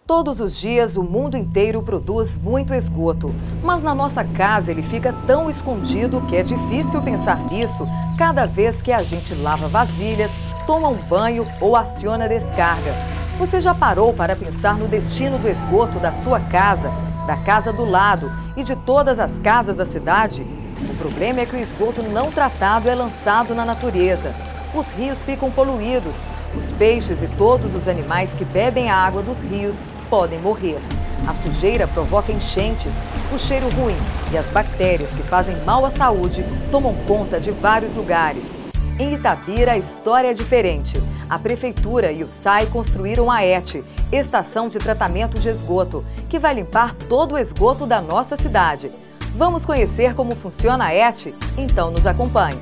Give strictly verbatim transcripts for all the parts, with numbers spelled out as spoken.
Todos os dias, o mundo inteiro produz muito esgoto, mas na nossa casa ele fica tão escondido que é difícil pensar nisso cada vez que a gente lava vasilhas, toma um banho ou aciona a descarga. Você já parou para pensar no destino do esgoto da sua casa, da casa do lado e de todas as casas da cidade? O problema é que o esgoto não tratado é lançado na natureza. Os rios ficam poluídos, os peixes e todos os animais que bebem a água dos rios podem morrer. A sujeira provoca enchentes, o cheiro ruim e as bactérias que fazem mal à saúde tomam conta de vários lugares. Em Itabira, a história é diferente. A Prefeitura e o S A I construíram a E T, Estação de Tratamento de Esgoto, que vai limpar todo o esgoto da nossa cidade. Vamos conhecer como funciona a E T? Então nos acompanhe.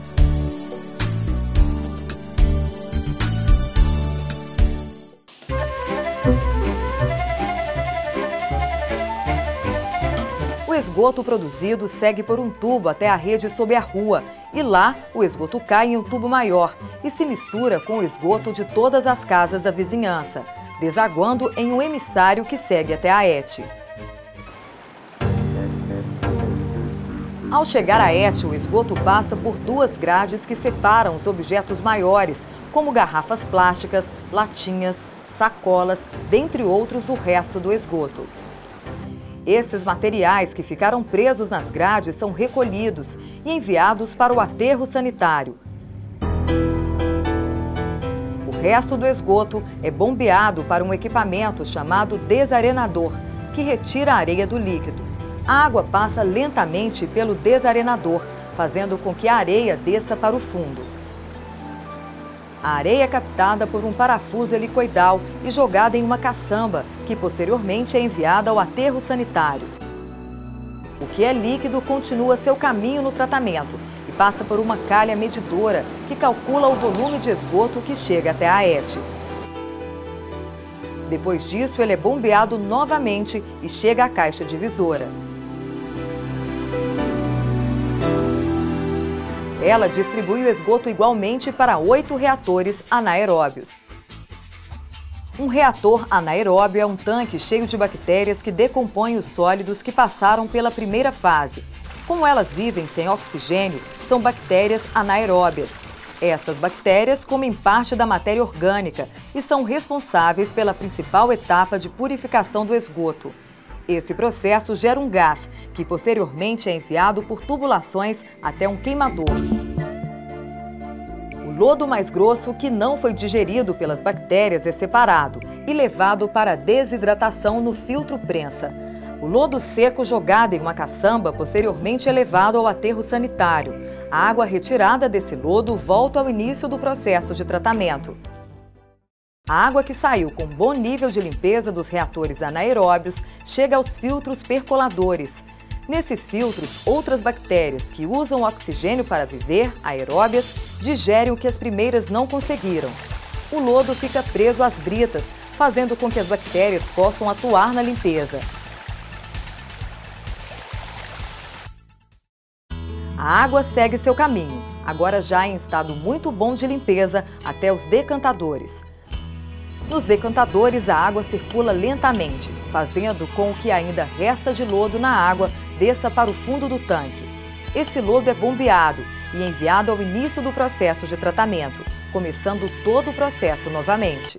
O esgoto produzido segue por um tubo até a rede sob a rua e lá o esgoto cai em um tubo maior e se mistura com o esgoto de todas as casas da vizinhança, desaguando em um emissário que segue até a E T. Ao chegar à E T, o esgoto passa por duas grades que separam os objetos maiores, como garrafas plásticas, latinhas, sacolas, dentre outros do resto do esgoto. Esses materiais que ficaram presos nas grades são recolhidos e enviados para o aterro sanitário. O resto do esgoto é bombeado para um equipamento chamado desarenador, que retira a areia do líquido. A água passa lentamente pelo desarenador, fazendo com que a areia desça para o fundo. A areia é captada por um parafuso helicoidal e jogada em uma caçamba, que posteriormente é enviada ao aterro sanitário. O que é líquido continua seu caminho no tratamento e passa por uma calha medidora que calcula o volume de esgoto que chega até a E T. Depois disso, ele é bombeado novamente e chega à caixa divisora. Ela distribui o esgoto igualmente para oito reatores anaeróbios. Um reator anaeróbio é um tanque cheio de bactérias que decompõem os sólidos que passaram pela primeira fase. Como elas vivem sem oxigênio, são bactérias anaeróbias. Essas bactérias comem parte da matéria orgânica e são responsáveis pela principal etapa de purificação do esgoto. Esse processo gera um gás, que posteriormente é enviado por tubulações até um queimador. O lodo mais grosso, que não foi digerido pelas bactérias, é separado e levado para desidratação no filtro prensa. O lodo seco jogado em uma caçamba posteriormente é levado ao aterro sanitário. A água retirada desse lodo volta ao início do processo de tratamento. A água que saiu com bom nível de limpeza dos reatores anaeróbios chega aos filtros percoladores. Nesses filtros, outras bactérias que usam oxigênio para viver, aeróbias, digerem o que as primeiras não conseguiram. O lodo fica preso às britas, fazendo com que as bactérias possam atuar na limpeza. A água segue seu caminho, agora já em estado muito bom de limpeza, até os decantadores. Nos decantadores, a água circula lentamente, fazendo com que ainda resta de lodo na água desça para o fundo do tanque. Esse lodo é bombeado e enviado ao início do processo de tratamento, começando todo o processo novamente.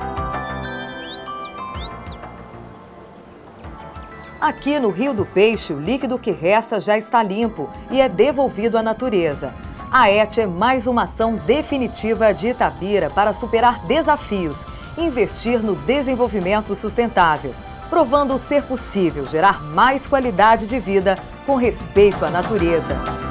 Aqui no Rio do Peixe, o líquido que resta já está limpo e é devolvido à natureza. A E T é mais uma ação definitiva de Itabira para superar desafios e investir no desenvolvimento sustentável, provando ser possível gerar mais qualidade de vida com respeito à natureza.